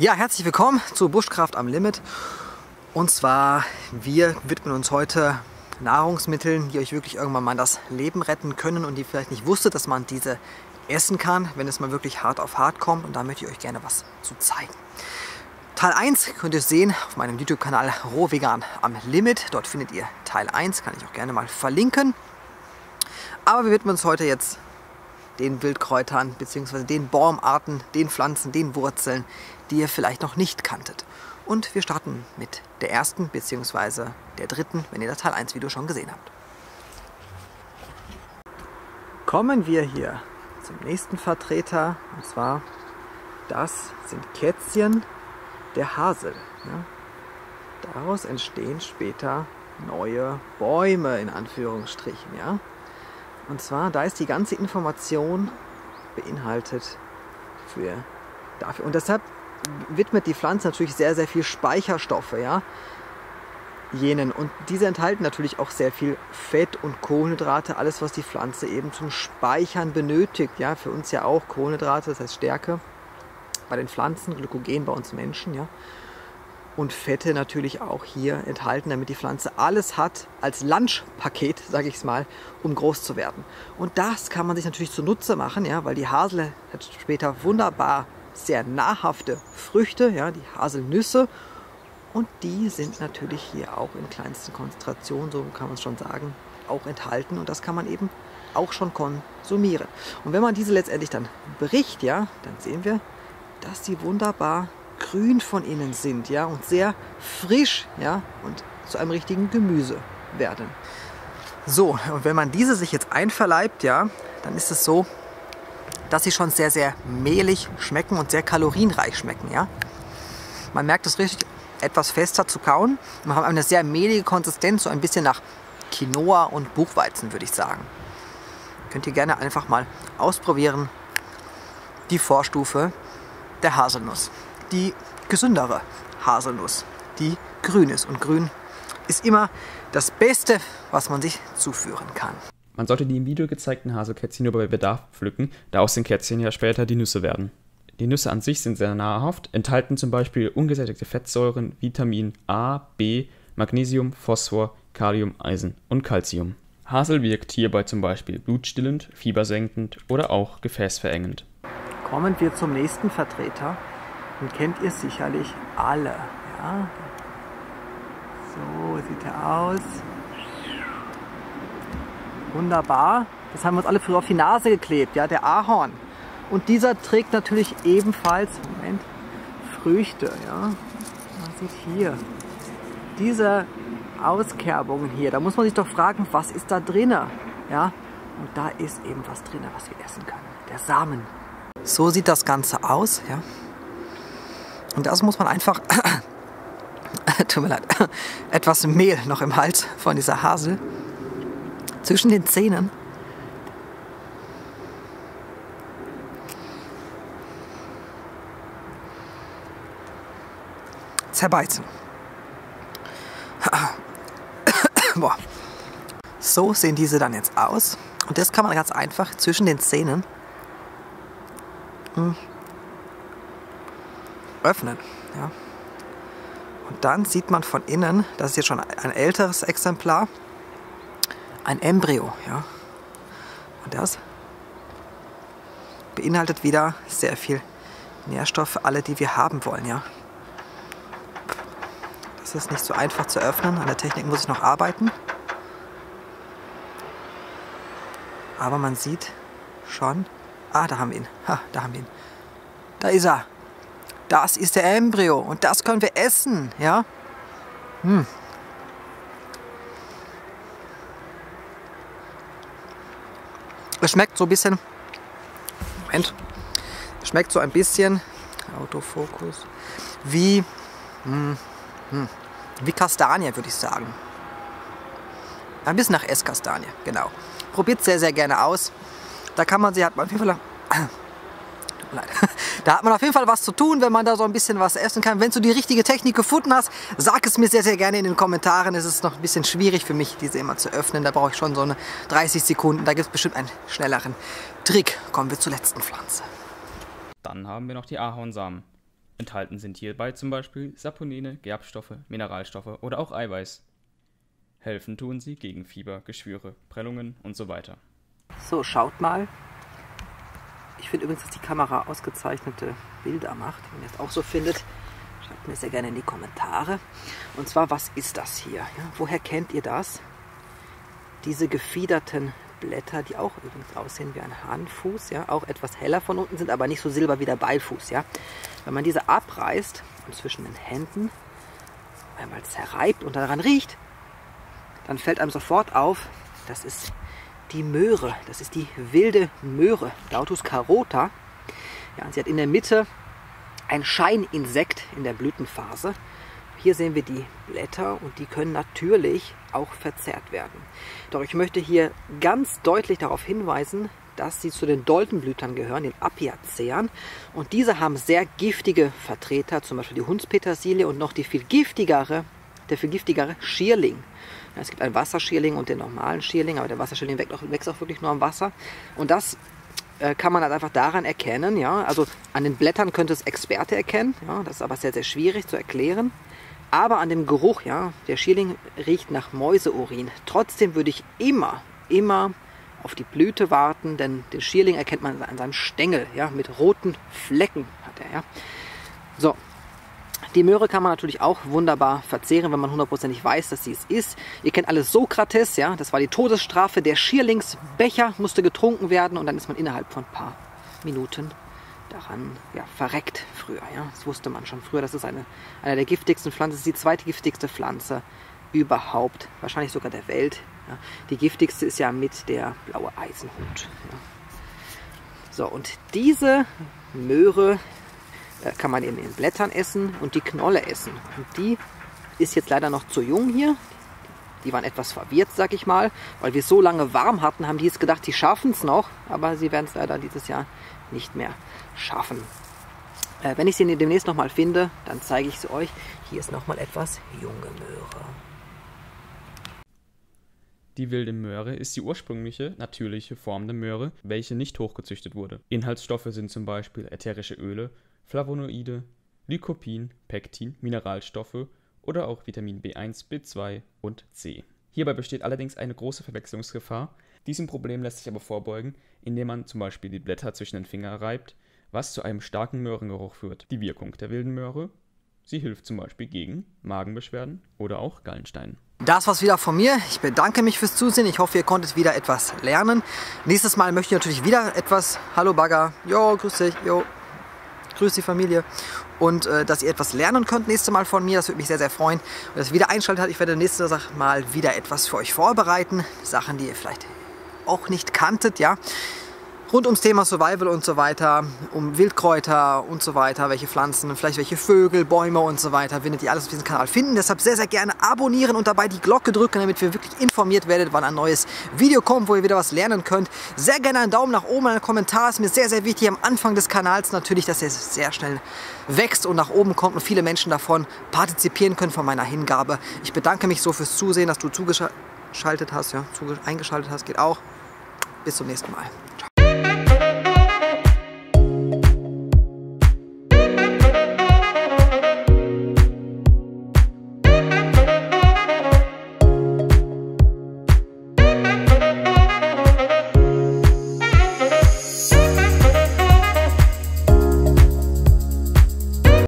Ja, herzlich willkommen zu Bushcraft am Limit. Und zwar, wir widmen uns heute Nahrungsmitteln, die euch wirklich irgendwann mal das Leben retten können und die vielleicht nicht wusstet, dass man diese essen kann, wenn es mal wirklich hart auf hart kommt. Und da möchte ich euch gerne was zu zeigen. Teil 1 könnt ihr sehen auf meinem YouTube-Kanal Rohvegan am Limit. Dort findet ihr Teil 1, kann ich auch gerne mal verlinken. Aber wir widmen uns heute jetzt den Wildkräutern bzw. den Baumarten, den Pflanzen, den Wurzeln, die ihr vielleicht noch nicht kanntet. Und wir starten mit der ersten bzw. der dritten, wenn ihr das Teil 1 Video schon gesehen habt. Kommen wir hier zum nächsten Vertreter, und zwar das sind Kätzchen der Hasel. Ja. Daraus entstehen später neue Bäume in Anführungsstrichen. Ja. Und zwar, da ist die ganze Information beinhaltet dafür. Und deshalb widmet die Pflanze natürlich sehr, sehr viel Speicherstoffe, ja, jenen. Und diese enthalten natürlich auch sehr viel Fett und Kohlenhydrate, alles, was die Pflanze eben zum Speichern benötigt. Ja, für uns ja auch Kohlenhydrate, das heißt Stärke bei den Pflanzen, Glykogen bei uns Menschen, ja. Und Fette natürlich auch hier enthalten, damit die Pflanze alles hat als Lunchpaket, sage ich es mal, um groß zu werden. Und das kann man sich natürlich zunutze machen, ja, weil die Hasel hat später wunderbar sehr nahrhafte Früchte, ja, die Haselnüsse. Und die sind natürlich hier auch in kleinsten Konzentrationen, so kann man es schon sagen, auch enthalten. Und das kann man eben auch schon konsumieren. Und wenn man diese letztendlich dann bricht, ja, dann sehen wir, dass sie wunderbar grün von innen sind, ja, und sehr frisch, ja, und zu einem richtigen Gemüse werden. So, und wenn man diese sich jetzt einverleibt, ja, dann ist es so, dass sie schon sehr, sehr mehlig schmecken und sehr kalorienreich schmecken, ja. Man merkt es richtig, etwas fester zu kauen. Man hat eine sehr mehlige Konsistenz, so ein bisschen nach Quinoa und Buchweizen, würde ich sagen. Könnt ihr gerne einfach mal ausprobieren. Die Vorstufe der Haselnuss. Die gesündere Haselnuss, die grün ist. Und grün ist immer das Beste, was man sich zuführen kann. Man sollte die im Video gezeigten Haselkätzchen nur bei Bedarf pflücken, da aus den Kätzchen ja später die Nüsse werden. Die Nüsse an sich sind sehr nahrhaft, enthalten zum Beispiel ungesättigte Fettsäuren, Vitamin A, B, Magnesium, Phosphor, Kalium, Eisen und Calcium. Hasel wirkt hierbei zum Beispiel blutstillend, fiebersenkend oder auch gefäßverengend. Kommen wir zum nächsten Vertreter. Den kennt ihr sicherlich alle. Ja? So sieht er aus. Wunderbar. Das haben wir uns alle früher auf die Nase geklebt, ja, der Ahorn. Und dieser trägt natürlich ebenfalls, Moment, Früchte. Ja? Man sieht hier diese Auskerbungen hier. Da muss man sich doch fragen, was ist da drin? Ja? Und da ist eben was drin, was wir essen können. Der Samen. So sieht das Ganze aus. Ja? Und das muss man einfach, tut mir leid, etwas Mehl noch im Hals von dieser Hasel zwischen den Zähnen zerbeißen. Boah. So sehen diese dann jetzt aus. Und das kann man ganz einfach zwischen den Zähnen öffnen. Ja. Und dann sieht man von innen, das ist jetzt schon ein älteres Exemplar, ein Embryo. Ja. Und das beinhaltet wieder sehr viel Nährstoffe, alle, die wir haben wollen. Ja. Das ist nicht so einfach zu öffnen. An der Technik muss ich noch arbeiten. Aber man sieht schon, da haben wir ihn. Da haben wir ihn. Da ist er. Das ist der Embryo und das können wir essen, ja? Es schmeckt so ein bisschen, Moment, es schmeckt so ein bisschen, Autofokus, wie Kastanie, würde ich sagen. Ein bisschen nach Esskastanie, genau. Probiert es sehr, sehr gerne aus. Da hat man auf jeden Fall, da hat man auf jeden Fall was zu tun, wenn man da so ein bisschen was essen kann. Wenn du die richtige Technik gefunden hast, sag es mir sehr, sehr gerne in den Kommentaren. Es ist noch ein bisschen schwierig für mich, diese immer zu öffnen. Da brauche ich schon so eine 30 Sekunden. Da gibt es bestimmt einen schnelleren Trick. Kommen wir zur letzten Pflanze. Dann haben wir noch die Ahornsamen. Enthalten sind hierbei zum Beispiel Saponine, Gerbstoffe, Mineralstoffe oder auch Eiweiß. Helfen tun sie gegen Fieber, Geschwüre, Prellungen und so weiter. So, schaut mal. Ich finde übrigens, dass die Kamera ausgezeichnete Bilder macht. Wenn ihr es auch so findet, schreibt mir sehr gerne in die Kommentare. Und zwar, was ist das hier? Ja, woher kennt ihr das? Diese gefiederten Blätter, die auch übrigens aussehen wie ein Hahnfuß, ja, auch etwas heller von unten sind, aber nicht so silber wie der Beilfuß, ja. Wenn man diese abreißt und zwischen den Händen einmal zerreibt und daran riecht, dann fällt einem sofort auf, das ist die Möhre, das ist die wilde Möhre, Dautus carota. Ja, sie hat in der Mitte ein Scheininsekt in der Blütenphase. Hier sehen wir die Blätter und die können natürlich auch verzehrt werden. Doch ich möchte hier ganz deutlich darauf hinweisen, dass sie zu den Doldenblütern gehören, den Apiaceaen. Und diese haben sehr giftige Vertreter, zum Beispiel die Hundspetersilie und noch der viel giftigere Schierling. Ja, es gibt einen Wasserschierling und den normalen Schierling, aber der Wasserschierling wächst auch wirklich nur am Wasser. Und das kann man halt einfach daran erkennen, ja, also an den Blättern könnte es Experte erkennen, ja, das ist aber sehr, sehr schwierig zu erklären. Aber an dem Geruch, ja, der Schierling riecht nach Mäuseurin. Trotzdem würde ich immer auf die Blüte warten, denn den Schierling erkennt man an seinem Stängel, ja, mit roten Flecken hat er, ja. So. Die Möhre kann man natürlich auch wunderbar verzehren, wenn man hundertprozentig weiß, dass sie es ist. Ihr kennt alle Sokrates, ja, das war die Todesstrafe. Der Schierlingsbecher musste getrunken werden und dann ist man innerhalb von ein paar Minuten daran verreckt früher. Ja. Das wusste man schon früher. Das ist eine der giftigsten Pflanzen. Das ist die zweitgiftigste Pflanze überhaupt, wahrscheinlich sogar der Welt. Ja. Die giftigste ist ja mit der blaue Eisenhut. Ja. So, und diese Möhre kann man eben in den Blättern essen und die Knolle essen. Und die ist jetzt leider noch zu jung hier. Die waren etwas verwirrt, sag ich mal, weil wir es so lange warm hatten, haben die jetzt gedacht, die schaffen es noch, aber sie werden es leider dieses Jahr nicht mehr schaffen. Wenn ich sie demnächst nochmal finde, dann zeige ich sie euch. Hier ist nochmal etwas junge Möhre. Die wilde Möhre ist die ursprüngliche, natürliche Form der Möhre, welche nicht hochgezüchtet wurde. Inhaltsstoffe sind zum Beispiel ätherische Öle, Flavonoide, Lycopin, Pektin, Mineralstoffe oder auch Vitamin B1, B2 und C. Hierbei besteht allerdings eine große Verwechslungsgefahr. Diesem Problem lässt sich aber vorbeugen, indem man zum Beispiel die Blätter zwischen den Fingern reibt, was zu einem starken Möhrengeruch führt. Die Wirkung der wilden Möhre: sie hilft zum Beispiel gegen Magenbeschwerden oder auch Gallensteinen. Das war's wieder von mir. Ich bedanke mich fürs Zusehen. Ich hoffe, ihr konntet wieder etwas lernen. Nächstes Mal möchte ich natürlich wieder etwas. Hallo Bagger. Jo, grüß dich. Jo. Grüß die Familie. Und dass ihr etwas lernen könnt nächstes Mal von mir. Das würde mich sehr, sehr freuen. Und dass ihr wieder einschaltet. Ich werde nächstes Mal wieder etwas für euch vorbereiten. Sachen, die ihr vielleicht auch nicht kanntet, ja. Rund ums Thema Survival und so weiter, um Wildkräuter und so weiter, welche Pflanzen, vielleicht welche Vögel, Bäume und so weiter, werdet ihr alles auf diesem Kanal finden. Deshalb sehr, sehr gerne abonnieren und dabei die Glocke drücken, damit ihr wirklich informiert werdet, wann ein neues Video kommt, wo ihr wieder was lernen könnt. Sehr gerne einen Daumen nach oben, einen Kommentar, ist mir sehr, sehr wichtig am Anfang des Kanals natürlich, dass er sehr schnell wächst und nach oben kommt und viele Menschen davon partizipieren können von meiner Hingabe. Ich bedanke mich so fürs Zusehen, dass du eingeschaltet hast, ja, eingeschaltet hast, geht auch. Bis zum nächsten Mal.